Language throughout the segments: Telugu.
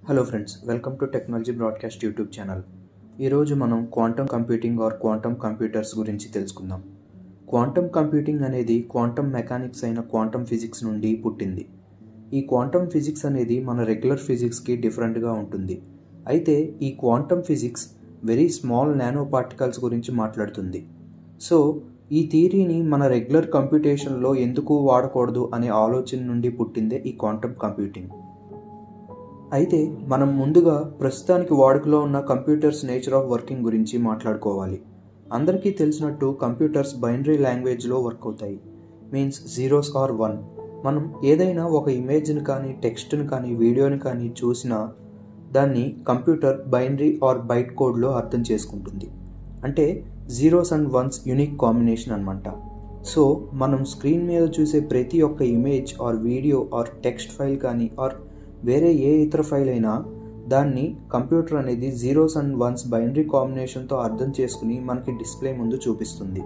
Hello friends, welcome to technology broadcast YouTube channel. ఈరోజు మనం quantum computing or quantum computers గురించి తెలుసుకుందాం. క్వాంటమ్ కంప్యూటింగ్ అనేది క్వాంటమ్ మెకానిక్స్ అయిన క్వాంటమ్ ఫిజిక్స్ నుండి పుట్టింది. ఈ క్వాంటమ్ ఫిజిక్స్ అనేది మన రెగ్యులర్ ఫిజిక్స్కి డిఫరెంట్గా ఉంటుంది. అయితే ఈ quantum physics very small nano particles గురించి మాట్లాడుతుంది. సో ఈ థియరీని మన రెగ్యులర్ కంప్యూటేషన్లో ఎందుకు వాడకూడదు అనే ఆలోచన నుండి పుట్టిందే ఈ క్వాంటమ్ కంప్యూటింగ్. అయితే మనం ముందుగా ప్రస్తుతానికి వాడుకలో ఉన్న కంప్యూటర్స్ నేచర్ ఆఫ్ వర్కింగ్ గురించి మాట్లాడుకోవాలి. అందరికీ తెలిసినట్టు కంప్యూటర్స్ బైనరీ లాంగ్వేజ్లో వర్క్ అవుతాయి. Means zeros or 1. మనం ఏదైనా ఒక ఇమేజ్ని కానీ, టెక్స్ట్ని కానీ, వీడియోని కానీ చూసినా దాన్ని కంప్యూటర్ బైనరీ ఆర్ బైట్ కోడ్లో అర్థం చేసుకుంటుంది. అంటే zeros and ones unique combination అనమాట. సో మనం స్క్రీన్ మీద చూసే ప్రతి ఒక్క image or video or text file కానీ ఆర్ వేరే ఏ ఇతర ఫైల్ అయినా దాన్ని కంప్యూటర్ అనేది జీరోస్ అండ్ వన్స్ బైనరీ కాంబినేషన్తో అర్థం చేసుకుని మనకి డిస్ప్లే ముందు చూపిస్తుంది.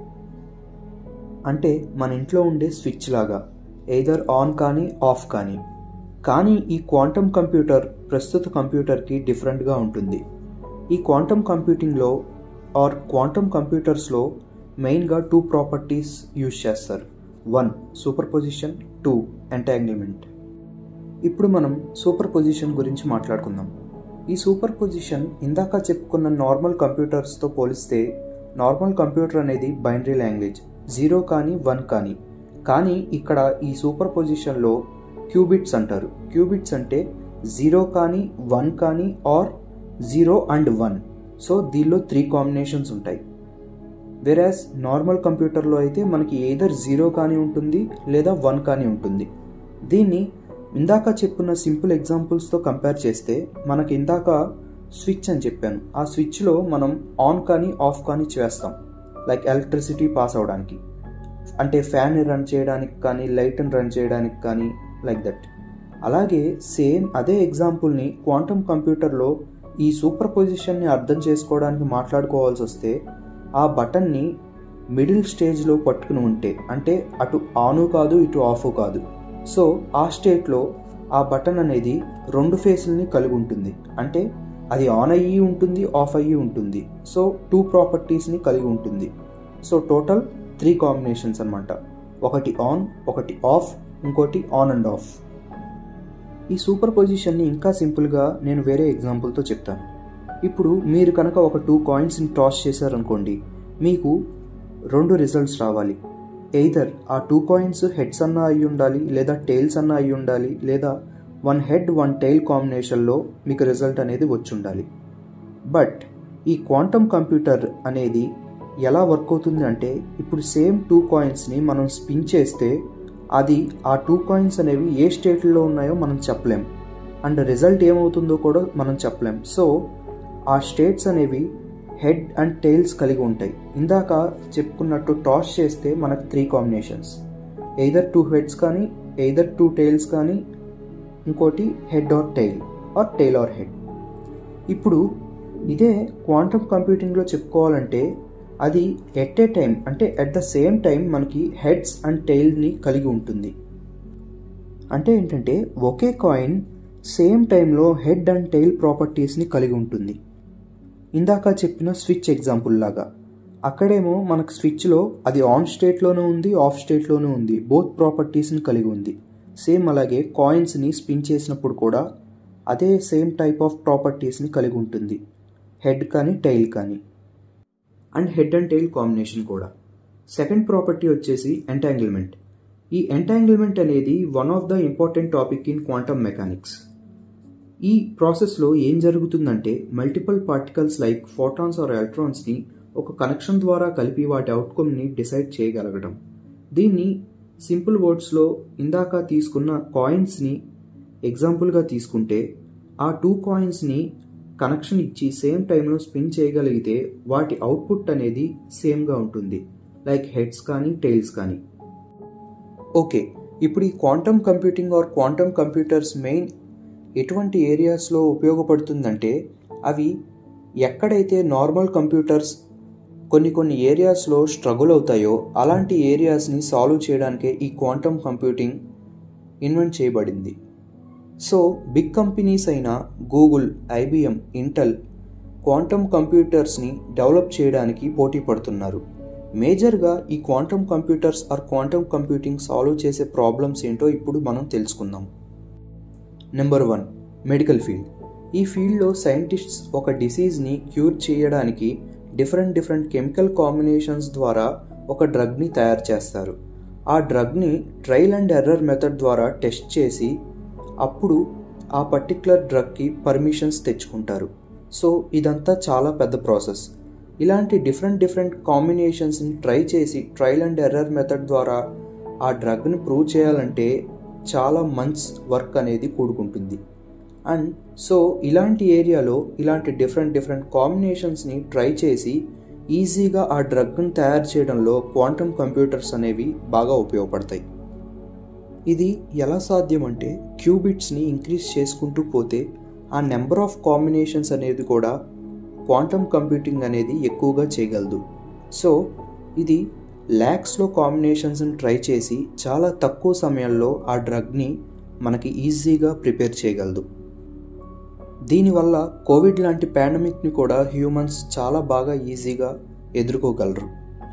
అంటే మన ఇంట్లో ఉండే స్విచ్ లాగా, ఎయిదర్ ఆన్ కానీ ఆఫ్ కానీ. కానీ ఈ క్వాంటమ్ కంప్యూటర్ ప్రస్తుత కంప్యూటర్కి డిఫరెంట్గా ఉంటుంది. ఈ క్వాంటమ్ కంప్యూటింగ్లో ఆర్ క్వాంటమ్ కంప్యూటర్స్లో మెయిన్గా 2 ప్రాపర్టీస్ యూజ్ చేస్తారు. 1 సూపర్ పొజిషన్, 2 ఎంటాంగిల్మెంట్. ఇప్పుడు మనం సూపర్ పొజిషన్ గురించి మాట్లాడుకుందాం. ఈ సూపర్ పొజిషన్ ఇందాక చెప్పుకున్న నార్మల్ కంప్యూటర్స్తో పోలిస్తే నార్మల్ కంప్యూటర్ అనేది బైనరీ లాంగ్వేజ్, 0 కానీ 1 కానీ. కానీ ఇక్కడ ఈ సూపర్ పొజిషన్లో క్యూబిట్స్ అంటారు. క్యూబిట్స్ అంటే 0 కానీ 1 కానీ ఆర్ 0 అండ్ 1. సో దీనిలో 3 కాంబినేషన్స్ ఉంటాయి. వెరాస్ నార్మల్ కంప్యూటర్లో అయితే మనకి ఎయిదర్ 0 కానీ ఉంటుంది లేదా 1 కానీ ఉంటుంది. దీన్ని ఇందాక చెప్పున్న సింపుల్ ఎగ్జాంపుల్స్తో కంపేర్ చేస్తే మనకి ఇందాక స్విచ్ అని చెప్పాను. ఆ స్విచ్లో మనం ఆన్ కానీ ఆఫ్ కానీ చేస్తాం, లైక్ ఎలక్ట్రిసిటీ పాస్ అవడానికి, అంటే ఫ్యాన్ని రన్ చేయడానికి కానీ, లైట్ని రన్ చేయడానికి కానీ, లైక్ దట్. అలాగే సేమ్ అదే ఎగ్జాంపుల్ని క్వాంటమ్ కంప్యూటర్లో ఈ సూపర్ పొజిషన్ని అర్థం చేసుకోవడానికి మాట్లాడుకోవాల్సి వస్తే ఆ బటన్ని మిడిల్ స్టేజ్లో పట్టుకుని ఉంటే, అంటే అటు ఆను కాదు ఇటు ఆఫ్ కాదు. సో ఆ స్టేట్లో ఆ బటన్ అనేది 2 ఫేస్ని కలిగి ఉంటుంది. అంటే అది ఆన్ అయ్యి ఉంటుంది, ఆఫ్ అయ్యి ఉంటుంది. సో 2 ప్రాపర్టీస్ని కలిగి ఉంటుంది. సో టోటల్ 3 కాంబినేషన్స్ అనమాట. ఒకటి ఆన్, ఒకటి ఆఫ్, ఇంకోటి ఆన్ అండ్ ఆఫ్. ఈ సూపర్ పొజిషన్ని ఇంకా సింపుల్గా నేను వేరే ఎగ్జాంపుల్తో చెప్తాను. ఇప్పుడు మీరు కనుక ఒక 2 కాయిన్స్ని టాస్ చేశారనుకోండి, మీకు 2 రిజల్ట్స్ రావాలి. ఎయిదర్ ఆ 2 కాయిన్స్ హెడ్స్ అన్నా అయి ఉండాలి, లేదా టైల్స్ అన్నా అయి ఉండాలి, లేదా 1 హెడ్ 1 టైల్ కాంబినేషన్లో మీకు రిజల్ట్ అనేది వచ్చి ఉండాలి. బట్ ఈ క్వాంటమ్ కంప్యూటర్ అనేది ఎలా వర్క్ అవుతుంది అంటే, ఇప్పుడు సేమ్ 2 కాయిన్స్ని మనం స్పిన్ చేస్తే అది ఆ 2 కాయిన్స్ అనేవి ఏ స్టేట్లో ఉన్నాయో మనం చెప్పలేం, అండ్ రిజల్ట్ ఏమవుతుందో కూడా మనం చెప్పలేం. సో ఆ స్టేట్స్ అనేవి హెడ్ అండ్ టైల్స్ కలిగి ఉంటాయి. ఇందాక చెప్పుకున్నట్టు టాస్ చేస్తే మనకు 3 కాంబినేషన్స్, ఎయిదర్ 2 హెడ్స్ కానీ, ఎయిదర్ 2 టైల్స్ కానీ, ఇంకోటి head or tail or tail or head. ఇప్పుడు ఇదే క్వాంటమ్ కంప్యూటింగ్లో చెప్పుకోవాలంటే అది ఎట్ ఏ టైం, అంటే అట్ ద సేమ్ టైం మనకి హెడ్స్ అండ్ టైల్ని కలిగి ఉంటుంది. అంటే ఏంటంటే ఒకే కాయిన్ సేమ్ టైంలో హెడ్ అండ్ టైల్ ప్రాపర్టీస్ని కలిగి ఉంటుంది. ఇందాక చెప్పిన స్విచ్ ఎగ్జాంపుల్ లాగా, అక్కడేమో మనకు స్విచ్లో అది ఆన్ స్టేట్లోనూ ఉంది, ఆఫ్ స్టేట్లోనూ ఉంది, బోత్ ప్రాపర్టీస్ని కలిగి ఉంది. సేమ్ అలాగే కాయిన్స్ని స్పిన్ చేసినప్పుడు కూడా అదే సేమ్ టైప్ ఆఫ్ ప్రాపర్టీస్ని కలిగి ఉంటుంది, హెడ్ కానీ టైల్ కానీ, and head and tail combination కూడా. సెకండ్ ప్రాపర్టీ వచ్చేసి ఎంటాంగిల్మెంట్. ఈ ఎంటాంగిల్మెంట్ అనేది one of the important topic in quantum mechanics. ఈ ప్రాసెస్లో ఏం జరుగుతుందంటే multiple particles like photons or ఎలక్ట్రాన్స్ని ఒక కనెక్షన్ ద్వారా కలిపి వాటి అవుట్కమ్ని డిసైడ్ చేయగలగడం. దీన్ని సింపుల్ వర్డ్స్లో ఇందాక తీసుకున్న కాయిన్స్ని ఎగ్జాంపుల్గా తీసుకుంటే, ఆ 2 కాయిన్స్ని కనెక్షన్ ఇచ్చి సేమ్ టైంలో స్పిన్ చేయగలిగితే వాటి అవుట్పుట్ అనేది సేమ్గా ఉంటుంది, లైక్ హెడ్స్ కానీ టైల్స్ కానీ. ఓకే, ఇప్పుడు ఈ quantum computing or quantum computers main ఎటువంటి ఏరియాస్లో ఉపయోగపడుతుందంటే, అవి ఎక్కడైతే నార్మల్ కంప్యూటర్స్ కొన్ని ఏరియాస్లో స్ట్రగుల్ అవుతాయో అలాంటి ఏరియాస్ని సాల్వ్ చేయడానికే ఈ క్వాంటమ్ కంప్యూటింగ్ ఇన్వెంట్ చేయబడింది. సో బిగ్ కంపెనీస్ అయిన గూగుల్, IBM, ఇంటెల్ క్వాంటమ్ కంప్యూటర్స్ని డెవలప్ చేయడానికి పోటీ పడుతున్నారు. మేజర్గా ఈ quantum computers or quantum computing solve చేసే ప్రాబ్లమ్స్ ఏంటో ఇప్పుడు మనం తెలుసుకుందాం. Number 1, medical field. ఈ ఫీల్డ్లో సైంటిస్ట్స్ ఒక డిసీజ్ని క్యూర్ చేయడానికి డిఫరెంట్ కెమికల్ కాంబినేషన్స్ ద్వారా ఒక డ్రగ్ని తయారు చేస్తారు. ఆ డ్రగ్ని ట్రయల్ అండ్ ఎర్రర్ మెథడ్ ద్వారా టెస్ట్ చేసి అప్పుడు ఆ పర్టిక్యులర్ డ్రగ్కి పర్మిషన్స్ తెచ్చుకుంటారు. సో ఇదంతా చాలా పెద్ద ప్రాసెస్. ఇలాంటి డిఫరెంట్ కాంబినేషన్స్ని ట్రై చేసి ట్రయల్ అండ్ ఎర్రర్ మెథడ్ ద్వారా ఆ డ్రగ్ని ప్రూవ్ చేయాలంటే చాలా మంత్స్ వర్క్ అనేది కూడుకుంటుంది. అండ్ సో ఇలాంటి ఏరియాలో ఇలాంటి డిఫరెంట్ కాంబినేషన్స్ని ట్రై చేసి ఈజీగా ఆ డ్రగ్ని తయారు చేయడంలో క్వాంటమ్ కంప్యూటర్స్ అనేవి బాగా ఉపయోగపడతాయి. ఇది ఎలా సాధ్యం అంటే క్యూబిట్స్ని ఇంక్రీజ్ చేసుకుంటూ పోతే ఆ నెంబర్ ఆఫ్ కాంబినేషన్స్ అనేది కూడా క్వాంటమ్ కంప్యూటింగ్ అనేది ఎక్కువగా చేయగలదు. సో ఇది ల్యాక్స్లో కాంబినేషన్స్ని ట్రై చేసి చాలా తక్కువ సమయంలో ఆ డ్రగ్ని మనకి ఈజీగా ప్రిపేర్ చేయగలదు. దీనివల్ల కోవిడ్ లాంటి పాండమిక్ని కూడా హ్యూమన్స్ చాలా బాగా ఈజీగా ఎదుర్కోగలరు.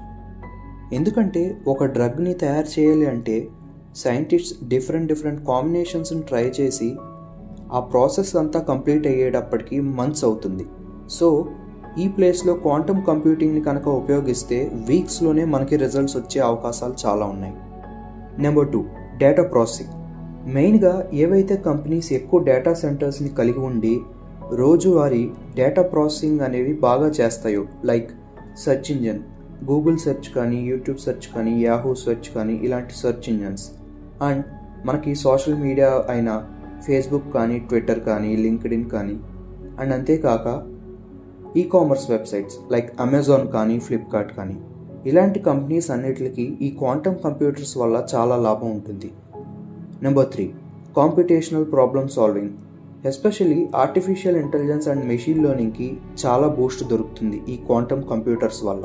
ఎందుకంటే ఒక డ్రగ్ని తయారు చేయాలి అంటే సైంటిస్ట్స్ డిఫరెంట్ కాంబినేషన్స్ని ట్రై చేసి ఆ ప్రాసెస్ అంతా కంప్లీట్ అయ్యేటప్పటికి మంత్స్ అవుతుంది. సో ఈ ప్లేస్లో క్వాంటమ్ కంప్యూటింగ్ని కనుక ఉపయోగిస్తే వీక్స్లోనే మనకి రిజల్ట్స్ వచ్చే అవకాశాలు చాలా ఉన్నాయి. Number 2, data processing. మెయిన్గా ఏవైతే కంపెనీస్ ఎక్కువ డేటా సెంటర్స్ని కలిగి ఉండి రోజువారీ డేటా ప్రాసెసింగ్ అనేవి బాగా చేస్తాయో, like search engine, Google search కానీ, యూట్యూబ్ సెర్చ్ కానీ, యాహూ సెర్చ్ కానీ, ఇలాంటి సెర్చ్ ఇంజిన్స్, అండ్ మనకి సోషల్ మీడియా అయిన ఫేస్బుక్ కానీ, ట్విట్టర్ కానీ, లింక్డ్ఇన్ కానీ, అండ్ అంతేకాక ఈకామర్స్ వెబ్సైట్స్ లైక్ అమెజాన్ కానీ, ఫ్లిప్కార్ట్ కానీ, ఇలాంటి కంపెనీస్ అన్నిటికీ ఈ క్వాంటమ్ కంప్యూటర్స్ వల్ల చాలా లాభం ఉంటుంది. Number 3, computational problem solving. Especially artificial intelligence and machine లెర్నింగ్కి చాలా బూస్ట్ దొరుకుతుంది ఈ క్వాంటమ్ కంప్యూటర్స్ వల్ల.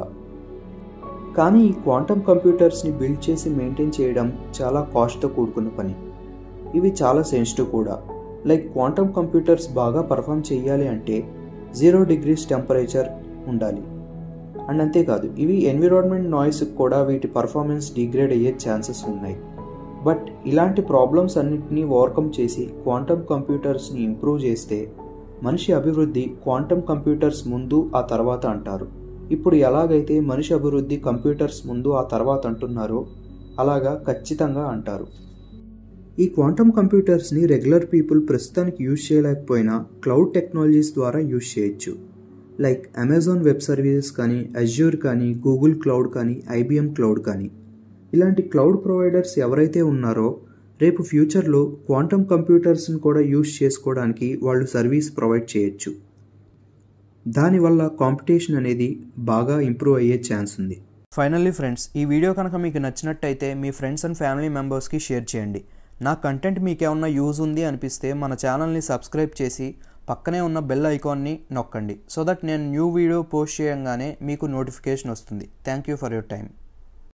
కానీ ఈ క్వాంటమ్ కంప్యూటర్స్ని బిల్డ్ చేసి మెయింటైన్ చేయడం చాలా కాస్ట్తో కూడుకున్న పని. ఇవి చాలా సెన్సిటివ్ కూడా. లైక్ క్వాంటమ్ కంప్యూటర్స్ బాగా పర్ఫామ్ చేయాలి అంటే 0 degrees టెంపరేచర్ ఉండాలి. అండ్ అంతేకాదు ఇవి ఎన్విరాన్మెంట్ నాయిస్కి కూడా వీటి పర్ఫార్మెన్స్ డిగ్రేడ్ అయ్యే ఛాన్సెస్ ఉన్నాయి. బట్ ఇలాంటి ప్రాబ్లమ్స్ అన్నింటినీ ఓవర్కమ్ చేసి క్వాంటమ్ కంప్యూటర్స్ని ఇంప్రూవ్ చేస్తే మనిషి అభివృద్ధి క్వాంటమ్ కంప్యూటర్స్ ముందు ఆ తర్వాత అంటారు. ఇప్పుడు ఎలాగైతే మనిషి అభివృద్ధి కంప్యూటర్స్ ముందు ఆ తర్వాత అంటున్నారో అలాగా ఖచ్చితంగా అంటారు. ఈ క్వాంటమ్ కంప్యూటర్స్ని రెగ్యులర్ పీపుల్ ప్రస్తుతానికి యూజ్ చేయలేకపోయినా క్లౌడ్ టెక్నాలజీస్ ద్వారా యూజ్ చేయొచ్చు. లైక్ అమెజాన్ వెబ్ సర్వీసెస్ కానీ, అజ్యూర్ కానీ, గూగుల్ క్లౌడ్ కానీ, IBM క్లౌడ్ కానీ, ఇలాంటి క్లౌడ్ ప్రొవైడర్స్ ఎవరైతే ఉన్నారో రేపు ఫ్యూచర్లో క్వాంటమ్ కంప్యూటర్స్ని కూడా యూజ్ చేసుకోవడానికి వాళ్ళు సర్వీస్ ప్రొవైడ్ చేయొచ్చు. దానివల్ల కాంపిటీషన్ అనేది బాగా ఇంప్రూవ్ అయ్యే ఛాన్స్ ఉంది. ఫైనల్లీ ఫ్రెండ్స్, ఈ వీడియో కనుక మీకు నచ్చినట్టయితే మీ ఫ్రెండ్స్ అండ్ ఫ్యామిలీ మెంబర్స్కి షేర్ చేయండి. నా కంటెంట్ మీకు ఏమన్నా యూజ్ ఉంది అనిపిస్తే మన ఛానల్ని సబ్స్క్రైబ్ చేసి పక్కనే ఉన్న బెల్ ఐకాన్ని నొక్కండి. సో దట్ నేను న్యూ వీడియో పోస్ట్ చేయగానే మీకు నోటిఫికేషన్ వస్తుంది. Thank you for your time.